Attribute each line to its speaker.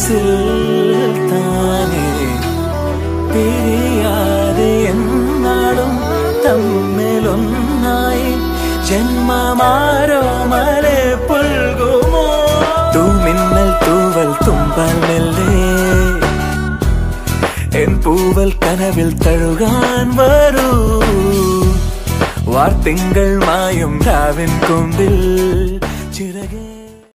Speaker 1: മനസ്സിൽ താനേ പിരിയാതെ എന്നാളും തമ്മിലൊന്നായി ജന്മമാരോ മലെ പുൽകുമോ തൂമിന്നൽ തൂവൽ തുമ്പൽ മെല്ലെ എൻ പൂവൽ കനവിൽ തഴുകാൻ വരൂ വാർത്തിങ്കൾ മായും രാവിൻ കൊമ്പിൽ ചിറകെ